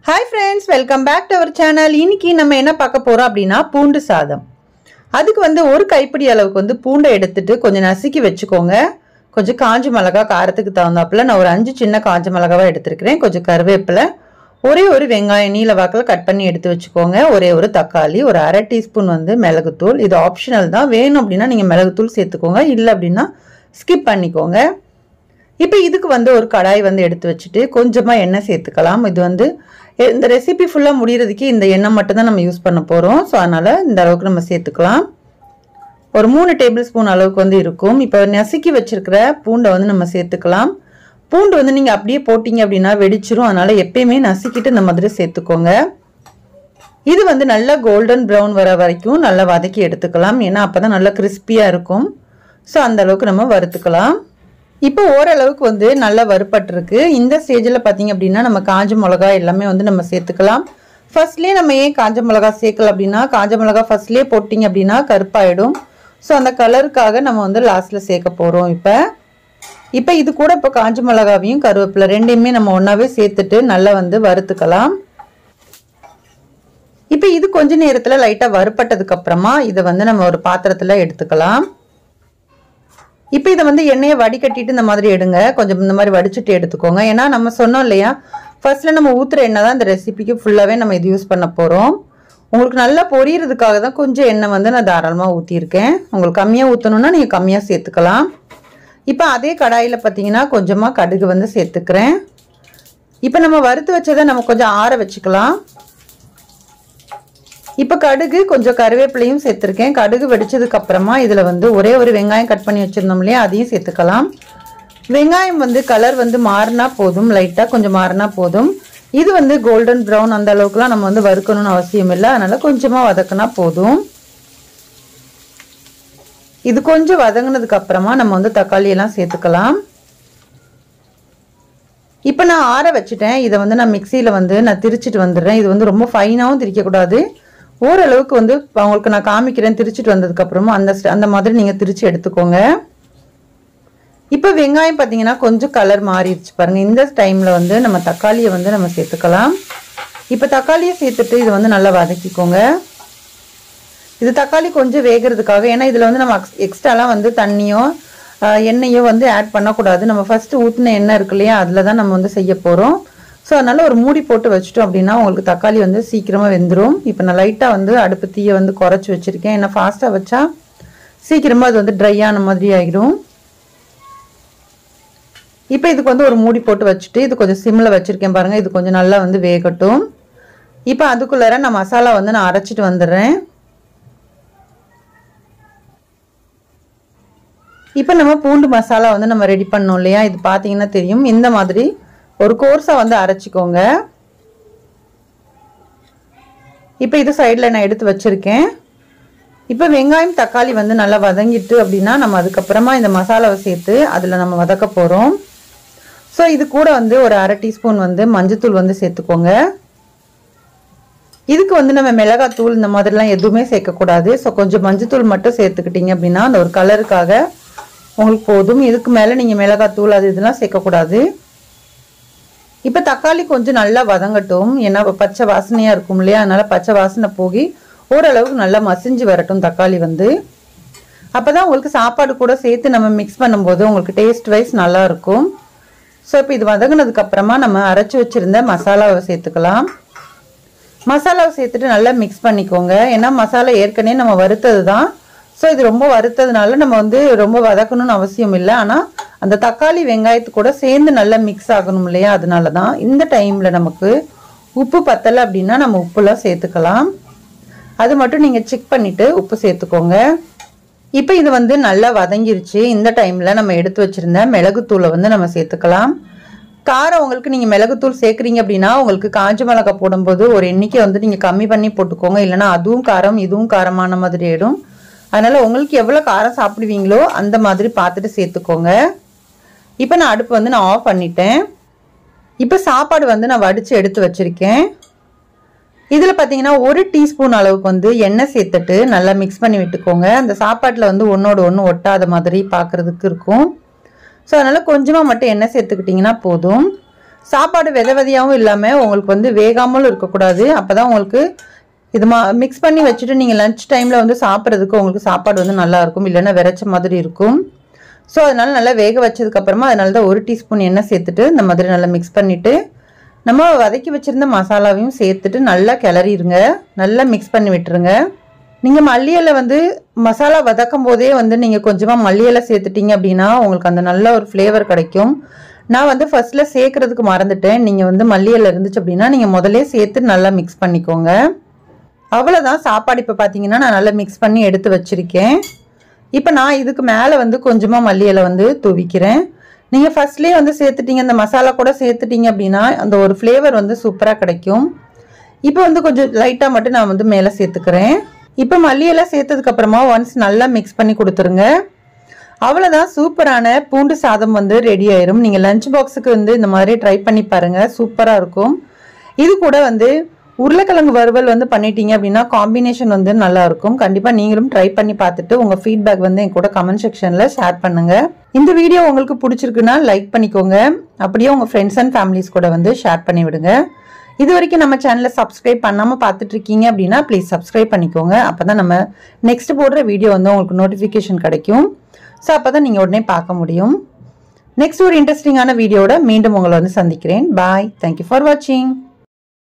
Hi friends, welcome back to our channel. இன்னைக்கு நம்ம என்ன பார்க்க போறோம் அப்படினா பூண்டு சாதம். அதுக்கு வந்து ஒரு கைப்பிடி அளவுக்கு வந்து பூண்டை எடுத்துட்டு கொஞ்சம் நசுக்கி வெச்சுக்கோங்க. கொஞ்சம் காஞ்ச மிளகாய் காரத்துக்கு தகுந்தாப்புல நான் ஒரு 5 சின்ன காஞ்ச மிளகாவை எடுத்துக்கிறேன். கொஞ்சம் கறிவேப்பிலை, ஒரே ஒரு வெங்காயம் நீல வாக்குல கட் பண்ணி எடுத்து வெச்சுக்கோங்க. ஒரே ஒரு தக்காளி, ஒரு 1/2 டீஸ்பூன் வந்து மிளகுத்தூள். இது ஆப்ஷனல் தான். வேணும் அப்படினா நீங்க மிளகுத்தூள் சேர்த்துக்கோங்க. இல்ல அப்படினா ஸ்கிப் பண்ணிக்கோங்க. இப்போ இதுக்கு வந்து ஒரு கடாய் வந்து எடுத்து வச்சிட்டு கொஞ்சமா எண்ணெய் சேர்த்துக்கலாம். இது வந்து இந்த ரெசிபி ஃபுல்லா முடியிறதுக்கு இந்த எண்ணெய் மட்டும் தான் நம்ம யூஸ் பண்ண போறோம். சோ அதனால இந்த அளவுக்கு நம்ம சேர்த்துக்கலாம். ஒரு 3 டேபிள் ஸ்பூன் அளவுக்கு வந்து இருக்கும். இப்போ நசுக்கி வச்சிருக்கிற பூண்டை வந்து நம்ம சேர்த்துக்கலாம். பூண்டு வந்து நீங்க அப்படியே போட்டீங்க அப்படினா வெடிச்சிரும். அதனால எப்பவுமே நசுக்கிட்டு இந்த மாதிரி சேர்த்துக்கோங்க. இது வந்து நல்லா கோல்டன் பிரவுன் வர வரைக்கும் நல்லா வதக்கி எடுத்துக்கலாம். ஏன்னா அப்பதான் நல்லா கிறிஸ்பியா இருக்கும். சோ அந்த அளவுக்கு நம்ம வறுத்துக்கலாம். இப்போ ஓரளவுக்கு வந்து நல்லா வறுபட்டிருக்கு. இந்த ஸ்டேஜ்ல பாத்தீங்க அப்படினா நம்ம காஞ்ச மிளகாய் எல்லாமே வந்து நம்ம சேர்த்துக்கலாம். ஃபர்ஸ்ட்லயே நம்ம ஏன் காஞ்ச மிளகாய் சேர்க்கல அப்படினா காஞ்ச மிளகாய் ஃபர்ஸ்ட்லயே போட்டிங்க அப்படினா கருப்பாயிடும். சோ அந்த கலருக்காக நம்ம வந்து லாஸ்ட்ல சேர்க்க போறோம். இப்போ இது கூட இப்போ காஞ்ச மிளகாவையும் கருவேப்பிலை ரெண்டையுமே நம்ம ஒண்ணாவே சேர்த்துட்டு நல்லா வந்து வறுத்துக்கலாம். இப்போ இது கொஞ்ச நேரத்துல லைட்டா வறுபட்டதுக்கு அப்புறமா இத வந்து நம்ம ஒரு பாத்திரத்துல எடுத்துக்கலாம். இப்போ இத வந்து எண்ணெயை வடிகட்டிட்டு இந்த மாதிரி எடுங்க. கொஞ்சம் இந்த மாதிரி வடிச்சிட்டு எடுத்துக்கோங்க. ஏன்னா நம்ம சொன்னோம் இல்லையா, ஃபர்ஸ்ட்ல நம்ம ஊத்துற எண்ணெய் தான் இந்த ரெசிபிக்கு ஃபுல்லாவே நம்ம இது யூஸ் பண்ண போறோம். உங்களுக்கு நல்லா பொரியறதுக்காக தான் கொஞ்சம் எண்ணெய் வந்து நான் தாராளமா ஊத்தியிருக்கேன். உங்களுக்கு கம்மியா ஊத்தணும்னா நீங்க கம்மியா சேர்த்துக்கலாம். இப்போ அதே கடாயில பாத்தீங்கன்னா கொஞ்சமா கடுகு வந்து சேர்த்துக்கிறேன். இப்போ நம்ம வறுத்து வச்சதை நம்ம கொஞ்சம் ஆற வச்சுக்கலாம். இப்போ கடுகு கொஞ்சம் கறிவேப்பிலையும் சேர்த்திருக்கேன். கடுகு வெடிச்சதுக்கு அப்புறமா இதுல வந்து ஒரே ஒரு வெங்காயம் கட் பண்ணி வச்சிருந்தோம் இல்லையா, அதையும் சேர்த்துக்கலாம். வெங்காயம் வந்து கலர் வந்து மாறினா போதும், லைட்டா கொஞ்சம் மாறினா போதும். இது வந்து கோல்டன் பிரவுன் அந்த அளவுக்குலாம் நம்ம வந்து வறுக்கணும்னு அவசியம் இல்லை. அதனால கொஞ்சமா வதக்கினா போதும். இது கொஞ்சம் வதங்கினதுக்கு அப்புறமா நம்ம வந்து தக்காளி எல்லாம் சேர்த்துக்கலாம். இப்போ நான் ஆற வச்சுட்டேன். இதை வந்து நான் மிக்சியில வந்து நான் திரிச்சிட்டு வந்துடுறேன். இது வந்து ரொம்ப ஃபைனாவும் திரிக்க கூடாது. ஓரளவுக்கு வந்து உங்களுக்கு நான் காமிக்கிறேன். திரிச்சிட்டு வந்ததுக்கு அப்புறமா அந்த மாதிரி நீங்க திரிச்சு எடுத்துக்கோங்க. இப்போ வெங்காயம் பாத்தீங்கன்னா கொஞ்சம் கலர் மாறிடுச்சு பாருங்க. இந்த டைம்ல வந்து நம்ம தக்காளியை வந்து நம்ம சேர்த்துக்கலாம். இப்போ தக்காளியை சேர்த்துட்டு இது வந்து நல்லா வதக்கிக்கோங்க. இது தக்காளி கொஞ்சம் வேகிறதுக்காக, ஏன்னா இதுல வந்து நம்ம எக்ஸ்ட்ராலாம் வந்து தண்ணியோ எண்ணெயோ வந்து ஆட் பண்ணக்கூடாது. நம்ம ஃபர்ஸ்ட் ஊத்தின எண்ணெய் இருக்கு இல்லையா, அதுல தான் நம்ம வந்து செய்ய போறோம். ஸோ அதனால ஒரு மூடி போட்டு வச்சுட்டோம் அப்படின்னா உங்களுக்கு தக்காளி வந்து சீக்கிரமா வெந்துடும். இப்போ நான் லைட்டா வந்து அடுப்பு தீயை வந்து குறைச்சி வச்சிருக்கேன். ஏன்னா ஃபாஸ்டா வச்சா சீக்கிரமா அது வந்து ட்ரை ஆன மாதிரி ஆகிடும். இப்போ இதுக்கு வந்து ஒரு மூடி போட்டு வச்சுட்டு இது கொஞ்சம் சிம்ல வச்சிருக்கேன் பாருங்க. இது கொஞ்சம் நல்லா வந்து வேகட்டும். இப்போ அதுக்குள்ளார நான் மசாலா வந்து நான் அரைச்சிட்டு வந்துடுறேன். இப்போ நம்ம பூண்டு மசாலா வந்து நம்ம ரெடி பண்ணோம் இல்லையா, இது பாத்தீங்கன்னா தெரியும். இந்த மாதிரி ஒரு கோர்ஸா வந்து அரைச்சிக்கோங்க. இப்போ இது சைடுல நான் எடுத்து வச்சிருக்கேன். இப்போ வெங்காயம் தக்காளி வந்து நல்லா வதங்கிட்டு அப்படின்னா நம்ம அதுக்கப்புறமா இந்த மசாலாவை சேர்த்து அதுல நம்ம வதக்க போறோம். ஸோ இது கூட வந்து ஒரு 1/2 டீஸ்பூன் வந்து மஞ்சத்தூள் வந்து சேர்த்துக்கோங்க. இதுக்கு வந்து நம்ம மிளகாத்தூள் இந்த மாதிரிலாம் எதுவுமே சேர்க்கக்கூடாது. ஸோ கொஞ்சம் மஞ்சத்தூள் மட்டும் சேர்த்துக்கிட்டீங்க அப்படின்னா அந்த ஒரு கலருக்காக உங்களுக்கு போதும். இதுக்கு மேல நீங்க மிளகாத்தூள் அது இதெல்லாம் சேர்க்கக்கூடாது. இப்போ தக்காளி கொஞ்சம் நல்லா வதங்கட்டும். ஏன்னா பச்சை வாசனையா இருக்கும் இல்லையா, அதனால பச்சை வாசனை போகி ஓரளவுக்கு நல்லா மசிஞ்சு வரட்டும் தக்காளி வந்து. அப்பதான் உங்களுக்கு சாப்பாடு கூட சேர்த்து நம்ம மிக்ஸ் பண்ணும்போது உங்களுக்கு டேஸ்ட் வைஸ் நல்லா இருக்கும். ஸோ இப்போ இது வதங்கினதுக்கு அப்புறமா நம்ம அரைச்சி வச்சிருந்த மசாலாவை சேர்த்துக்கலாம். மசாலாவை சேர்த்துட்டு நல்லா மிக்ஸ் பண்ணிக்கோங்க. ஏன்னா மசாலா ஏற்கனவே நம்ம வறுத்தது தான். ஸோ இது ரொம்ப வறுத்ததுனால நம்ம வந்து ரொம்ப வதக்கணும்னு அவசியம் இல்லை. ஆனால் அந்த தக்காளி வெங்காயத்து கூட சேர்ந்து நல்லா மிக்ஸ் ஆகணும் இல்லையா, அதனால தான். இந்த டைம்ல நமக்கு உப்பு பத்தலை அப்படின்னா நம்ம உப்புலாம் சேர்த்துக்கலாம். அது மட்டும் நீங்க செக் பண்ணிட்டு உப்பு சேர்த்துக்கோங்க. இப்போ இது வந்து நல்லா வதங்கிருச்சு. இந்த டைம்ல நம்ம எடுத்து வச்சிருந்த மிளகுத்தூளை வந்து நம்ம சேர்த்துக்கலாம். காரம் உங்களுக்கு நீங்க மிளகுத்தூள் சேர்க்குறீங்க அப்படின்னா உங்களுக்கு காஞ்ச மிளகாய் போடும்போது ஒரு எண்ணிக்கை வந்து நீங்க கம்மி பண்ணி போட்டுக்கோங்க. இல்லைன்னா அதுவும் காரம் இதுவும் காரமான மாதிரி ஆயிடும். அதனால உங்களுக்கு எவ்வளவு காரம் சாப்பிடுவீங்களோ அந்த மாதிரி பார்த்துட்டு சேர்த்துக்கோங்க. இப்போ நான் அடுப்பு வந்து நான் ஆஃப் பண்ணிட்டேன். இப்போ சாப்பாடு வந்து நான் வடிச்சு எடுத்து வச்சிருக்கேன். இதுல பாத்தீங்கன்னா 1 டீஸ்பூன் அளவுக்கு வந்து எண்ணெய் சேர்த்துட்டு நல்லா மிக்ஸ் பண்ணி விட்டுக்கோங்க. அந்த சாப்பாட்டுல வந்து ஒன்னோட ஒன்று ஒட்டாத மாதிரி பார்க்கிறதுக்கு இருக்கும். ஸோ அதனால கொஞ்சமா மட்டும் எண்ணெய் சேர்த்துக்கிட்டிங்கன்னா போதும். சாப்பாடு விதை விதையாகவும் இல்லாமல் உங்களுக்கு வந்து வேகாமலும் இருக்கக்கூடாது. அப்போ தான் உங்களுக்கு இது மிக்ஸ் பண்ணி வச்சுட்டு நீங்கள் லஞ்ச் டைமில் வந்து சாப்பிட்றதுக்கு உங்களுக்கு சாப்பாடு வந்து நல்லாயிருக்கும், இல்லைன்னா விரைச்ச மாதிரி இருக்கும். ஸோ அதனால் நல்லா வேக வச்சதுக்கப்புறமா அதனால தான் 1 டீஸ்பூன் எண்ணெய் சேர்த்துட்டு இந்த மாதிரி நல்லா மிக்ஸ் பண்ணிவிட்டு நம்ம வதக்கி வச்சுருந்த மசாலாவையும் சேர்த்துட்டு நல்லா கிளறிடுங்க. நல்லா மிக்ஸ் பண்ணி விட்டுருங்க. நீங்கள் மல்லி இலை வந்து மசாலா வதக்கும் போதே வந்து நீங்கள் கொஞ்சமாக மல்லி இலை சேர்த்துட்டீங்க அப்படின்னா உங்களுக்கு அந்த நல்ல ஒரு ஃப்ளேவர் கிடைக்கும். நான் வந்து ஃபர்ஸ்ட்டில் சேர்க்குறதுக்கு மறந்துட்டேன். நீங்கள் வந்து மல்லி இலை இருந்துச்சு அப்படின்னா நீங்கள் முதலே சேர்த்து நல்லா மிக்ஸ் பண்ணிக்கோங்க. அவ்வளோதான். சாப்பாடு இப்போ பார்த்தீங்கன்னா நான் நல்லா மிக்ஸ் பண்ணி எடுத்து வச்சுருக்கேன். இப்போ நான் இதுக்கு மேலே வந்து கொஞ்சமாக மல்லி இலை வந்து தூவிக்கிறேன். நீங்கள் ஃபர்ஸ்ட்லேயே வந்து சேர்த்துட்டீங்க, இந்த மசாலா கூட சேர்த்துட்டீங்க அப்படின்னா அந்த ஒரு ஃப்ளேவர் வந்து சூப்பராக கிடைக்கும். இப்போ வந்து கொஞ்சம் லைட்டாக மட்டும் நான் வந்து மேலே சேர்த்துக்கிறேன். இப்போ மல்லி இலை சேர்த்ததுக்கப்புறமா ஒன்ஸ் நல்லா மிக்ஸ் பண்ணி கொடுத்துருங்க. அவ்வளோதான். சூப்பரான பூண்டு சாதம் வந்து ரெடி ஆயிரும். நீங்கள் லஞ்ச் பாக்ஸுக்கு வந்து இந்த மாதிரி ட்ரை பண்ணி பாருங்கள், சூப்பராக இருக்கும். இது கூட வந்து உருளைக்கிழங்கு வறுவல் வந்து பண்ணிட்டீங்க அப்படின்னா காம்பினேஷன் வந்து நல்லா இருக்கும். கண்டிப்பாக நீங்களும் ட்ரை பண்ணி பார்த்துட்டு உங்கள் ஃபீட்பேக் வந்து என் கூட கமெண்ட் செக்ஷனில் ஷேர் பண்ணுங்கள். இந்த வீடியோ உங்களுக்கு பிடிச்சிருக்குன்னா லைக் பண்ணிக்கோங்க. அப்படியே உங்கள் ஃப்ரெண்ட்ஸ் அண்ட் ஃபேமிலிஸ் கூட வந்து ஷேர் பண்ணி விடுங்க. இது வரைக்கும் நம்ம சேனலை சப்ஸ்கிரைப் பண்ணாமல் பார்த்துட்டு இருக்கீங்க அப்படின்னா ப்ளீஸ் சப்ஸ்கிரைப் பண்ணிக்கோங்க. அப்போ தான் நம்ம நெக்ஸ்ட் போடுற வீடியோ வந்து உங்களுக்கு நோட்டிஃபிகேஷன் கிடைக்கும். ஸோ அப்போ தான் நீங்கள் உடனே பார்க்க முடியும். நெக்ஸ்ட் ஒரு இன்ட்ரெஸ்டிங்கான வீடியோட மீண்டும் உங்களை வந்து சந்திக்கிறேன். பாய். தேங்க்யூ ஃபார் வாட்சிங்.